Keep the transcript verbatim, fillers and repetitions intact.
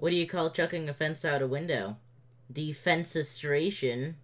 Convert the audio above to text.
What do you call chucking a fence out a window? Defenceastration.